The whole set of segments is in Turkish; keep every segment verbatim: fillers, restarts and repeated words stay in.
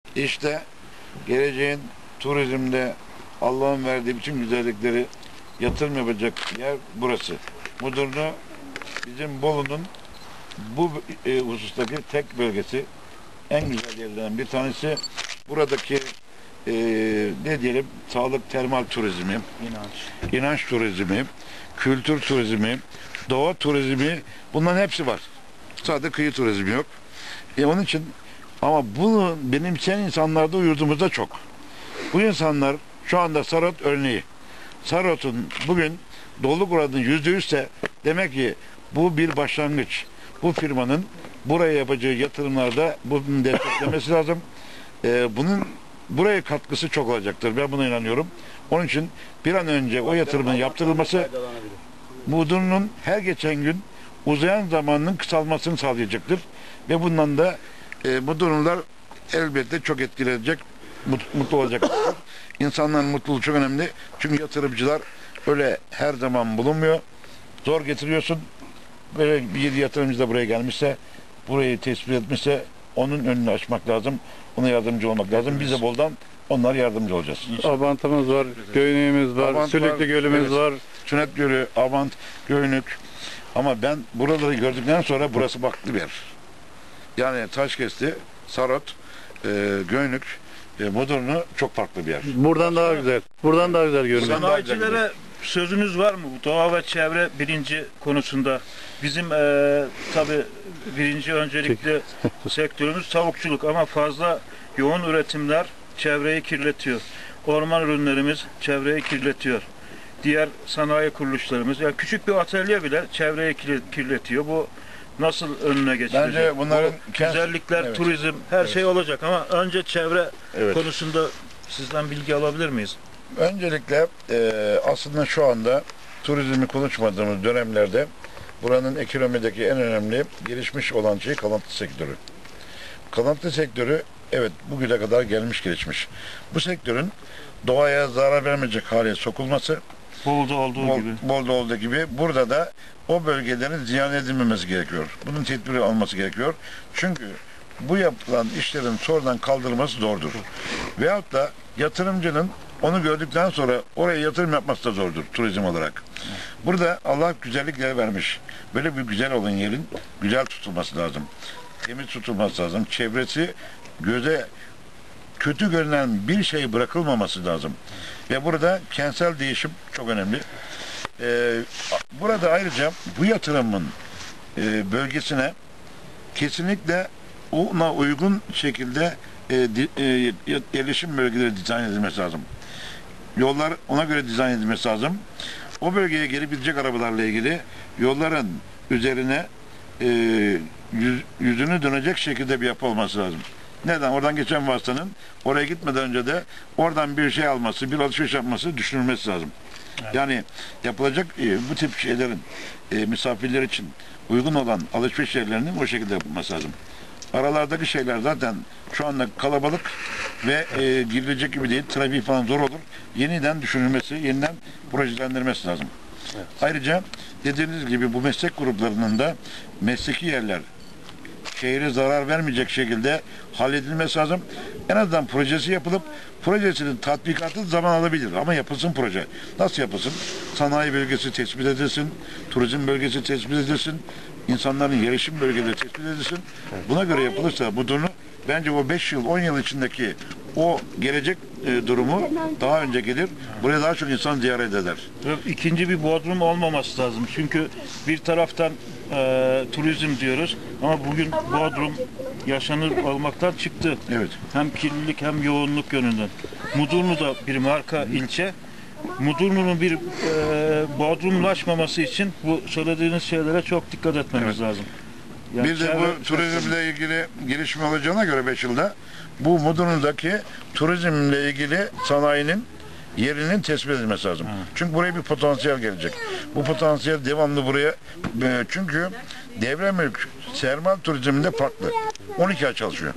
İşte geleceğin turizmde Allah'ın verdiği bütün güzellikleri yatırım yapacak yer burası. Mudurnu bizim Bolu'nun bu e, husustaki tek bölgesi, en güzel yerlerden bir tanesi. Buradaki e, ne diyelim, sağlık termal turizmi, inanç, inanç turizmi, kültür turizmi, doğa turizmi, bunların hepsi var. Sadece kıyı turizmi yok. E onun için, ama bunu benimseyen insanlar da yurdumuzda çok. Bu insanlar şu anda Sarot örneği. Sarot'un bugün doluluk oranı yüzde yüzse demek ki bu bir başlangıç. Bu firmanın buraya yapacağı yatırımlarda bunu desteklemesi lazım. Ee, bunun buraya katkısı çok olacaktır. Ben buna inanıyorum. Onun için bir an önce o yatırımın yaptırılması Mudurnu'nun her geçen gün uzayan zamanının kısalmasını sağlayacaktır. Ve bundan da e, Mudurnular elbette çok etkilenecek, mut, mutlu olacaklar. İnsanların mutluluğu çok önemli. Çünkü yatırımcılar öyle her zaman bulunmuyor. Zor getiriyorsun. Böyle bir yatırımcı da buraya gelmişse, burayı tespit etmişse onun önünü açmak lazım. Ona yardımcı olmak lazım. Biz de Bol'dan onlara yardımcı olacağız. Abantımız var, Göynüğümüz var, Abant Sülüklü var, Gölümüz evet. var. Sünet Gölü, Abant, Göynük. Ama ben buraları gördükten sonra burası farklı bir yer. Yani Taşkesti, Sarot, e, Göynük, e, Mudurnu çok farklı bir yer. Buradan daha güzel. Buradan daha güzel görünüyor. Sanayicilere sözünüz var mı? Doğa ve çevre birinci konusunda. Bizim e, tabi birinci öncelikli sektörümüz tavukçuluk ama fazla yoğun üretimler çevreyi kirletiyor. Orman ürünlerimiz çevreyi kirletiyor. Diğer sanayi kuruluşlarımız, yani küçük bir atölye bile çevreyi kirletiyor. Bu nasıl önüne geçilecek? Bence bunların Bu güzellikler, evet. turizm, her Evet. şey olacak ama önce çevre Evet. konusunda sizden bilgi alabilir miyiz? Öncelikle e, aslında şu anda turizmi konuşmadığımız dönemlerde buranın ekonomideki en önemli gelişmiş olan şey kalıntı sektörü. Kalıntı sektörü evet bugüne kadar gelmiş gelişmiş. Bu sektörün doğaya zarar vermeyecek hale sokulması, Bolda olduğu bol, gibi. Bolda olduğu gibi burada da o bölgelerin ziyan edilmemesi gerekiyor. Bunun tedbiri alması gerekiyor. Çünkü bu yapılan işlerin sonradan kaldırılması zordur. Veyahut da yatırımcının onu gördükten sonra oraya yatırım yapması da zordur turizm olarak. Burada Allah güzellikler vermiş. Böyle bir güzel olan yerin güzel tutulması lazım. Temiz tutulması lazım. Çevresi göze kötü görünen bir şey bırakılmaması lazım. Ve burada kentsel değişim çok önemli. Ee, burada ayrıca bu yatırımın e, bölgesine kesinlikle ona uygun şekilde e, di, e, yerleşim bölgeleri dizayn edilmesi lazım. Yollar ona göre dizayn edilmesi lazım. O bölgeye gelip gidecek arabalarla ilgili yolların üzerine e, yüz, yüzünü dönecek şekilde bir yapı olması lazım. Neden? Oradan geçen vasıtanın oraya gitmeden önce de oradan bir şey alması, bir alışveriş yapması düşünülmesi lazım. Evet. Yani yapılacak e, bu tip şeylerin e, misafirler için uygun olan alışveriş yerlerinin o şekilde yapılması lazım. Aralardaki şeyler zaten şu anda kalabalık ve e, girilecek gibi değil, trafik falan zor olur. Yeniden düşünülmesi, yeniden projelendirmesi lazım. Evet. Ayrıca dediğiniz gibi bu meslek gruplarının da mesleki yerler şehre zarar vermeyecek şekilde halledilmesi lazım. En azından projesi yapılıp projesinin tatbikatı zaman alabilir ama yapılsın proje. Nasıl yapılsın? Sanayi bölgesi tespit edilsin, turizm bölgesi tespit edilsin, insanların yerleşim bölgeleri tespit edilsin. Buna göre yapılırsa bu durumu bence o beş yıl, on yıl içindeki o gelecek e, durumu daha önce gelir. Buraya daha çok insan ziyaret eder. İkinci bir Bodrum olmaması lazım. Çünkü bir taraftan e, turizm diyoruz ama bugün Bodrum yaşanır olmaktan çıktı. Evet. Hem kirlilik hem yoğunluk yönünden. Mudurnu da bir marka ilçe. Mudurnu'nun bir e, Bodrumlaşmaması için bu söylediğiniz şeylere çok dikkat etmemiz evet. lazım. Yani bir de bu turizmle ilgili gelişme olacağına göre beş yılda bu Mudurnu'daki turizmle ilgili sanayinin yerinin tespit edilmesi lazım. Ha. Çünkü buraya bir potansiyel gelecek. Bu potansiyel devamlı buraya çünkü devre mülk sermal turizminde farklı. on iki ay çalışıyor.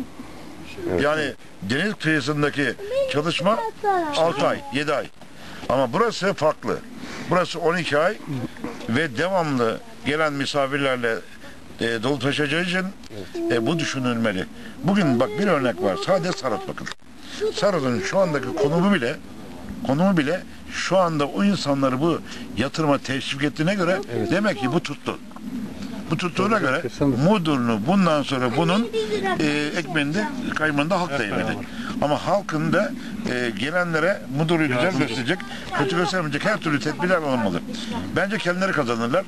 Yani deniz kıyısındaki çalışma altı ay, yedi ay. Ama burası farklı. Burası on iki ay ve devamlı gelen misafirlerle e, dolu taşıyacağı için e, bu düşünülmeli. Bugün bak bir örnek var. Sadece Sarot bakın. Sarot'un şu andaki konumu bile konumu bile şu anda o insanları bu yatırıma teşvik ettiğine göre demek ki bu tuttu. Bu tuttuğuna göre Mudurnu bundan sonra bunun e, ekmeğinde kaymağında halk da yemeli. Ama halkın da e, gelenlere Mudurnu'yu güzel gösterecek, kötü göstermeyecek her türlü tedbirler alınmalı. Bence kendileri kazanırlar.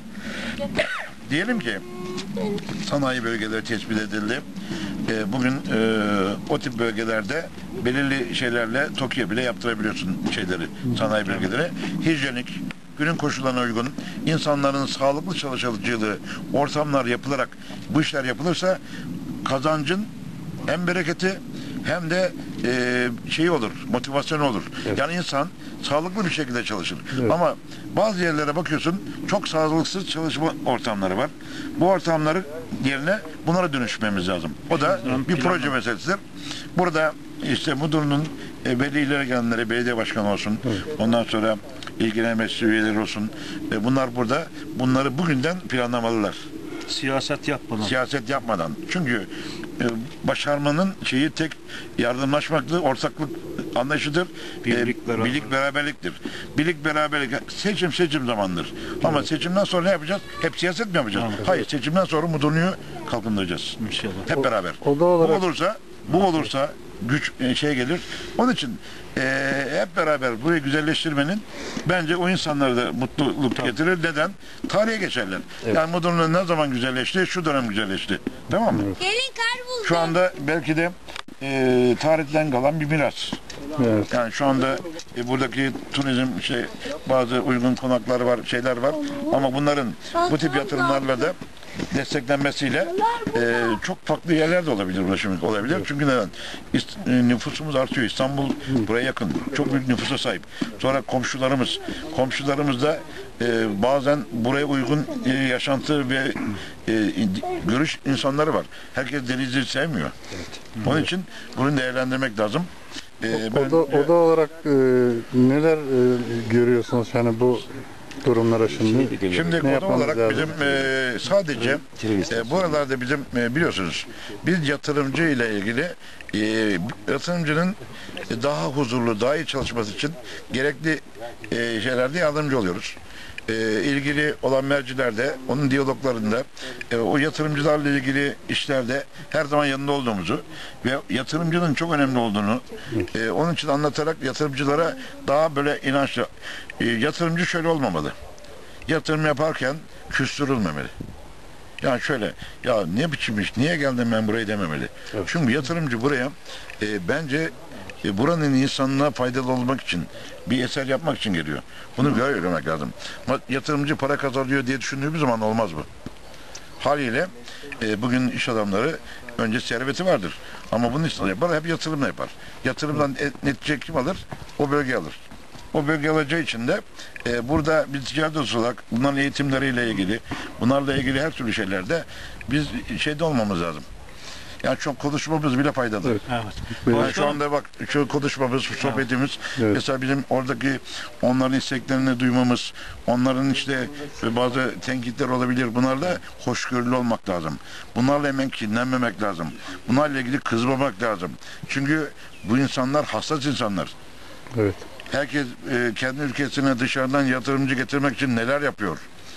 Diyelim ki sanayi bölgeleri tespit edildi. E, bugün e, o tip bölgelerde belirli şeylerle TOKİ'ye bile yaptırabiliyorsun şeyleri, sanayi bölgeleri. Hijyenik, günün koşullarına uygun, insanların sağlıklı çalışacağı ortamlar yapılarak bu işler yapılırsa kazancın hem bereketi hem de e, şeyi olur, motivasyonu olur. Evet. Yani insan sağlıklı bir şekilde çalışır. Evet. Ama bazı yerlere bakıyorsun çok sağlıksız çalışma ortamları var. Bu ortamları yerine bunlara dönüşmemiz lazım. O da bir proje meselesidir. Burada işte Mudurnu'nun e, velileri gelenleri, belediye başkanı olsun, evet. Ondan sonra ilgilenen meclis üyeleri olsun. E, bunlar burada bunları bugünden planlamalılar. Siyaset yapmadan. Siyaset yapmadan. Çünkü e, başarmanın şeyi tek yardımlaşmaklı, ortaklık anlayışıdır. Birlik, e, beraber. birlik beraberliktir. Birlik beraberlik seçim seçim zamandır. Evet. Ama seçimden sonra ne yapacağız? Hep siyaset mi yapacağız? Evet. Hayır, seçimden sonra Mudurnu'yu kalkındıracağız. İnşallah. Hep beraber. O, o da olarak... Bu olursa, bu olursa güç e, şey gelir. Onun için e, hep beraber burayı güzelleştirmenin bence o insanlara da mutluluk tamam. getirir. Neden? Tarihe geçerler. Evet. Yani Mudurnu ne zaman güzelleşti? Şu dönem güzelleşti. Tamam mı? Gelin kar buldum. Şu anda belki de e, tarihten kalan bir miras. Evet. Yani şu anda e, buradaki turizm şey bazı uygun konaklar var, şeyler var. Ama bunların bu tip yatırımlarla da desteklenmesiyle e, çok farklı yerler de olabilir, ulaşım olabilir. Çünkü neden? İst, e, nüfusumuz artıyor. İstanbul buraya yakın. Çok büyük nüfusa sahip. Sonra komşularımız. Komşularımız da e, bazen buraya uygun e, yaşantı ve e, görüş insanları var. Herkes denizi sevmiyor. Evet. Onun için bunu değerlendirmek lazım. Ee, ben, oda, oda olarak e, neler e, görüyorsunuz yani bu durumlara şimdi? Şimdi oda olarak lazım? bizim e, sadece e, bu aralarda bizim e, biliyorsunuz biz yatırımcı ile ilgili e, yatırımcının daha huzurlu, daha iyi çalışması için gerekli e, şeylerde yardımcı oluyoruz. E, ilgili olan mercilerde, onun diyaloglarında, e, o yatırımcılarla ilgili işlerde her zaman yanında olduğumuzu ve yatırımcının çok önemli olduğunu e, onun için anlatarak yatırımcılara daha böyle inançlı. E, yatırımcı şöyle olmamalı. Yatırım yaparken küstürülmemeli. Yani şöyle, ya ne biçim iş, niye geldim ben buraya dememeli. Evet. Çünkü yatırımcı buraya e, bence e, buranın insanına faydalı olmak için, bir eser yapmak için geliyor. Bunu böyle görmek lazım. Ama yatırımcı para kazanıyor diye düşündüğümüz zaman olmaz bu. Haliyle e, bugün iş adamları önce serveti vardır. Ama bunun için yapar, hep yatırımla yapar. Yatırımdan netice kim alır? O bölge alır. O bölge alacağı için de e, burada biz ticaret olarak bunların eğitimleriyle ilgili, bunlarla ilgili her türlü şeylerde biz şeyde olmamız lazım. Yani çok konuşmamız bile faydalı. Evet. Evet. Yani şu anda bak şu konuşmamız, sohbetimiz evet. Mesela bizim oradaki onların isteklerini duymamız, onların işte bazı tenkitler olabilir. Bunlarla hoşgörülü olmak lazım. Bunlarla hemen kinlenmemek lazım. Bunlarla ilgili kızmamak lazım. Çünkü bu insanlar hassas insanlar. Evet. Herkes e, kendi ülkesine dışarıdan yatırımcı getirmek için neler yapıyor?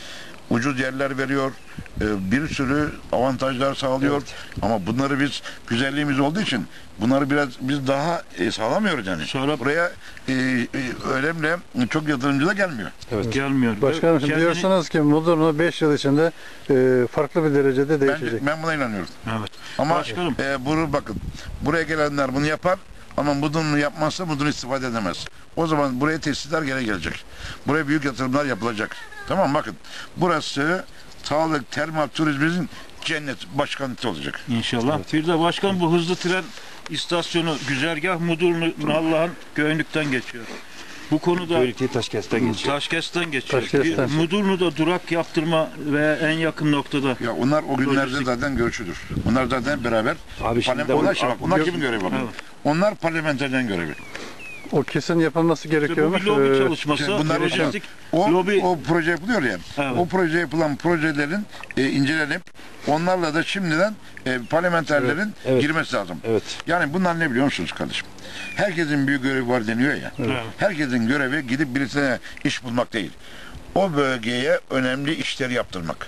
Ucuz yerler veriyor, e, bir sürü avantajlar sağlıyor. Evet. Ama bunları biz güzelliğimiz olduğu için bunları biraz biz daha e, sağlamıyoruz yani. Sonra buraya e, e, önemli çok yatırımcı da gelmiyor. Evet, gelmiyor. Başkanım kendini... diyorsunuz ki Mudurnu beş yıl içinde e, farklı bir derecede değişecek. Ben, ben buna inanıyorum. Evet. Ama e, bunu bakın, buraya gelenler bunu yapar. Ama Mudurnu yapmazsa Mudurnu istifade edemez. O zaman buraya tesisler gene gelecek. Buraya büyük yatırımlar yapılacak. Tamam bakın. Burası sağlık, termal turizmin cennet başkenti olacak. İnşallah. Evet. Bir de başkan bu hızlı tren istasyonu güzergah Mudurnu Nallıhan Göynük'ten geçiyor. Bu konuda Göynük Taşkent'ten geçiyor. Taşkent'ten geçiyor. Taşkent'ten. Mudurnu'da durak yaptırma ve en yakın noktada. Ya onlar o günlerde lojistik. Zaten görüşüdür. Bunlar zaten beraber. Abi şimdi onlar, bak, onlar kimin görevi bak? Evet. Onlar parlamenterden görevi. O kesin yapılması İşte bu gerekiyormuş. bir lobi Ee, çalışması. işte bunlar lojistik O, lobi. o proje yapılıyor ya. Evet. O proje yapılan projelerin e, incelenip onlarla da şimdiden e, parlamenterlerin Evet, evet. girmesi lazım. Evet. Yani bunlar ne biliyor musunuz kardeşim? Herkesin bir görevi var deniyor ya. Evet. Herkesin görevi gidip birisine iş bulmak değil. O bölgeye önemli işleri yaptırmak.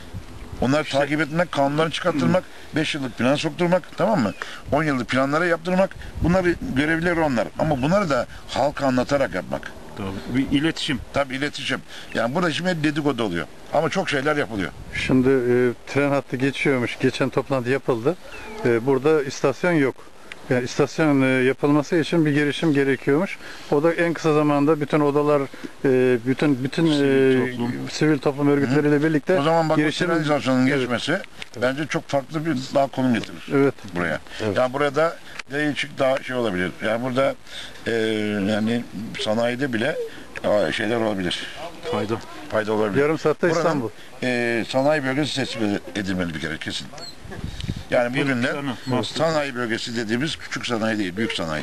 Onları takip etmek, kanunları çıkarttırmak, beş yıllık plan sokturmak, tamam mı? on yıllık planlara yaptırmak. Bunları görevlileri onlar. Ama bunları da halka anlatarak yapmak. Tabii, bir iletişim. Tabii iletişim. Yani burada şimdi dedikodu oluyor. Ama çok şeyler yapılıyor. Şimdi e, tren hattı geçiyormuş. Geçen toplantı yapıldı. E, burada istasyon yok. Yani istasyon e, yapılması için bir girişim gerekiyormuş. O da en kısa zamanda bütün odalar, e, bütün bütün Sivil e, toplum. sivil toplum örgütleriyle birlikte O zaman bak bu girişim- sentralizasyonun Evet. geçmesi bence çok farklı bir daha konum getirir Evet. buraya. Evet. Yani burada değişik daha şey olabilir. Yani burada e, yani sanayide bile e, şeyler olabilir. Fayda. Fayda olabilir. Yarım saatte Buranın, İstanbul. e, sanayi bölgesi tespit edilmeli bir kere kesin. Yani Bir bugünler planı, master. sanayi bölgesi dediğimiz küçük sanayi değil, büyük sanayi.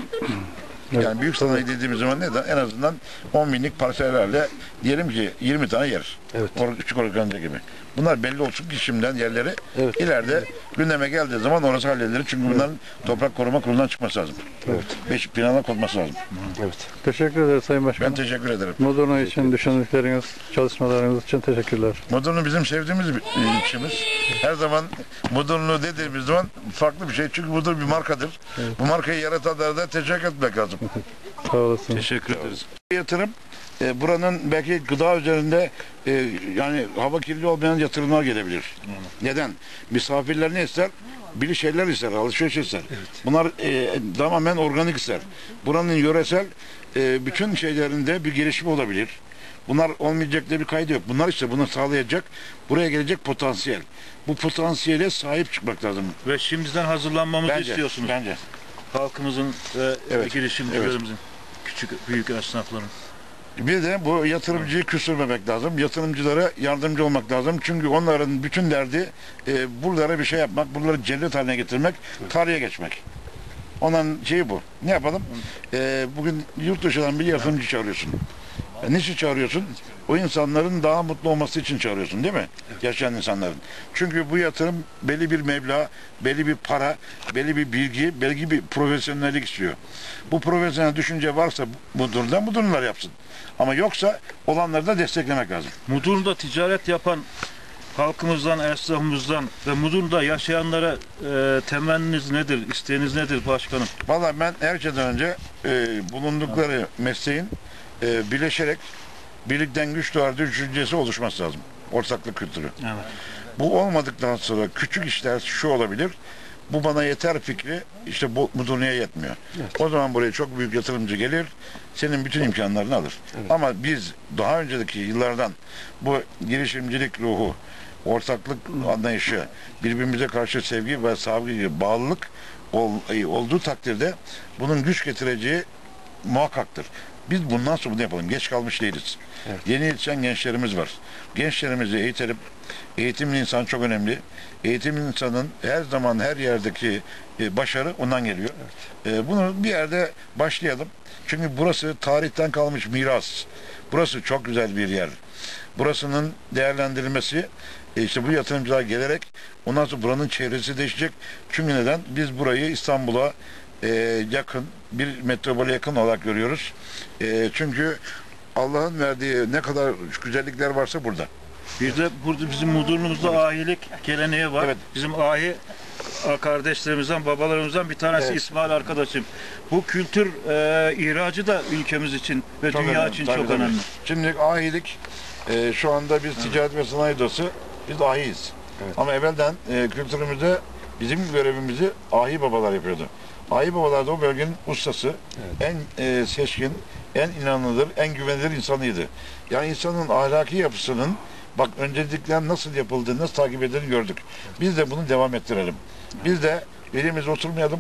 Yani büyük sanayi dediğimiz zaman ne de en azından on binlik parsellerle diyelim ki yirmi tane yer. Evet. Or küçük organize gibi. Bunlar belli olsun ki şimdiden yerleri Evet. ileride gündeme geldiği zaman orası halledilir. Çünkü bunların toprak koruma kurulundan çıkması lazım. Evet. Beş plana konması lazım. Evet. Teşekkür ederiz Sayın Ben Başkanım. teşekkür ederim. Modurno için düşündükleriniz, çalışmalarınız için teşekkürler. Modurnu bizim sevdiğimiz bir e, işimiz. Her zaman Modurnu dediğimiz zaman farklı bir şey. Çünkü Modurnu bir markadır. Bu markayı yaratanlara da teşekkür etmek lazım. Sağ olasın. Teşekkür ederiz. Yatırım e, buranın belki gıda üzerinde e, yani hava kirliliği olmayan yatırımlar gelebilir. Neden? Misafirler ne ister? Bili şeyler ister, alışveriş ister. Bunlar e, tamamen organik ister. Buranın yöresel e, bütün şeylerinde bir gelişme olabilir. Bunlar olmayacak diye bir kaydı yok. Bunlar işte bunu sağlayacak, buraya gelecek potansiyel. Bu potansiyele sahip çıkmak lazım. Ve şimdiden hazırlanmamızı Bence, istiyorsunuz. bence. Halkımızın ve Evet, girişimcilerimizin, küçük büyük esnafların. Bir de bu yatırımcıyı küstürmemek lazım. Yatırımcılara yardımcı olmak lazım. Çünkü onların bütün derdi e, buralara bir şey yapmak, buraları cennet haline getirmek, tarihe geçmek. Onun şeyi bu. Ne yapalım? E, bugün yurt dışından bir yatırımcı çağırıyorsun. E, niçin çağırıyorsun? O insanların daha mutlu olması için çağırıyorsun değil mi? Yaşayan insanların. Çünkü bu yatırım belli bir meblağ, belli bir para, belli bir bilgi, belli bir profesyonellik istiyor. Bu profesyonel düşünce varsa bu durumda bu durumlar yapsın. Ama yoksa olanları da desteklemek lazım. Mudurnu'da ticaret yapan halkımızdan, esnafımızdan ve Mudurnu'da yaşayanlara e, temenniniz nedir, isteğiniz nedir başkanım? Vallahi ben her şeyden önce e, bulundukları mesleğin e, birleşerek birlikten güç doğar düşüncesi oluşması lazım. Ortaklık kültürü. Evet. Bu olmadıktan sonra küçük işler şu olabilir. Bu bana yeter fikri işte bu, bu dünyaya yetmiyor. Evet. O zaman buraya çok büyük yatırımcı gelir. Senin bütün imkanlarını alır. Evet. Ama biz daha önceki yıllardan bu girişimcilik ruhu, ortaklık anlayışı, birbirimize karşı sevgi ve saygı, bağlılık ol, olduğu takdirde bunun güç getireceği muhakkaktır. Biz bundan sonra bunu yapalım. Geç kalmış değiliz. Evet. Yeni yetişen gençlerimiz var. Gençlerimizi eğitelim. Eğitimli insan çok önemli. Eğitimli insanın her zaman her yerdeki e, başarı ondan geliyor. Evet. E, bunu bir yerde başlayalım. Çünkü burası tarihten kalmış miras. Burası çok güzel bir yer. Burasının değerlendirilmesi e, işte bu yatırımcılar gelerek ondan sonra buranın çevresi değişecek. Çünkü neden? Biz burayı İstanbul'a e, yakın, bir metropole yakın olarak görüyoruz. E, çünkü Allah'ın verdiği ne kadar güzellikler varsa burada. Bir de burada bizim Mudurnu'muzda ahilik geleneği var. Evet. Bizim ahi kardeşlerimizden, babalarımızdan bir tanesi Evet. İsmail arkadaşım. Bu kültür e, ihracı da ülkemiz için ve Çok dünya önemli, için tabii, çok tabii. önemli. Şimdi ahilik e, şu anda biz ticaret ve sanayi odası biz ahiyiz. Evet. Ama evvelden e, kültürümüzde bizim görevimizi ahi babalar yapıyordu. Ahi babalar da o bölgenin ustası, en e, seçkin, en inanılır, en güvenilir insanıydı. Yani insanın ahlaki yapısının bak öncelikler nasıl yapıldığını, nasıl takip edildiğini gördük. Biz de bunu devam ettirelim. Biz de elimizde oturmayalım,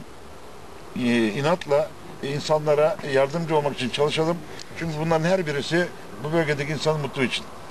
e, inatla insanlara yardımcı olmak için çalışalım. Çünkü bunların her birisi bu bölgedeki insanın mutluluğu için.